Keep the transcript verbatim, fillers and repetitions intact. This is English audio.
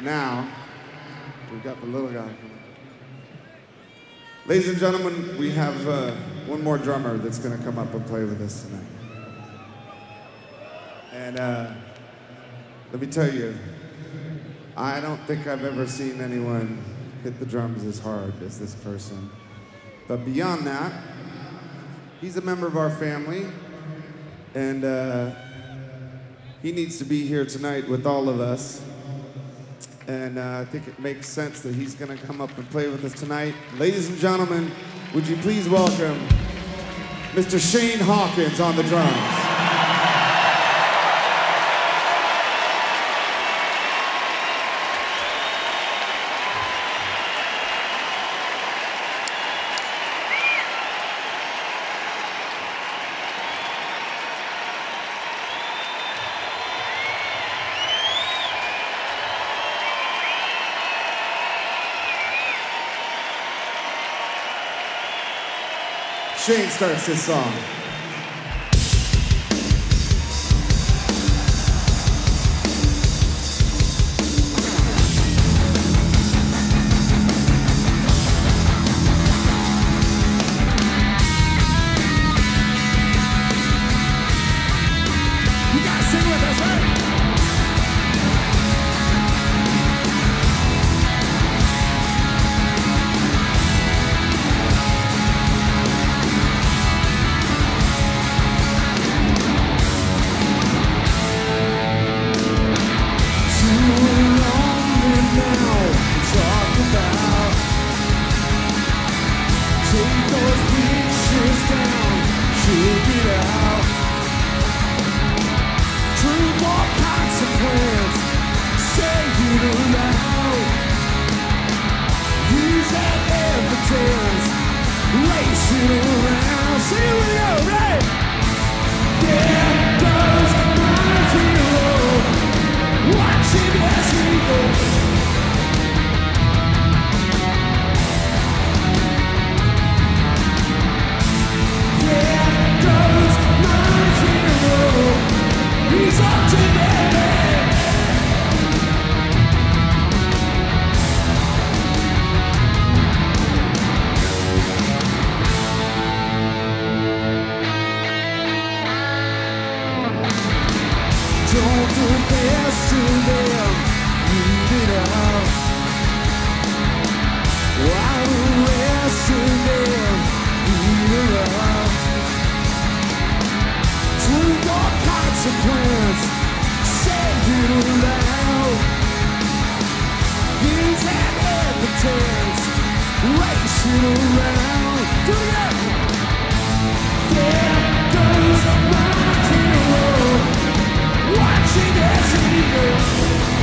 Now, we've got the little guy coming. Ladies and gentlemen, we have uh, one more drummer that's going to come up and play with us tonight. And uh, let me tell you, I don't think I've ever seen anyone hit the drums as hard as this person. But beyond that, he's a member of our family, and uh, he needs to be here tonight with all of us. And uh, I think it makes sense that he's gonna come up and play with us tonight. Ladies and gentlemen, would you please welcome Mister Shane Hawkins on the drums. Shane starts this song. You guys sing with us, right? Take those pictures down, shoot it out. True more consequence, say it aloud. Use that evidence, race it around. See we go, right? There goes my hero, watching as he goes. He's up to them. Don't do this to them. Leave it out. While the rest of them leave it out. True more consequence, say it aloud. Use that evidence, race it around. Do it! There goes my hero, watching as he goes.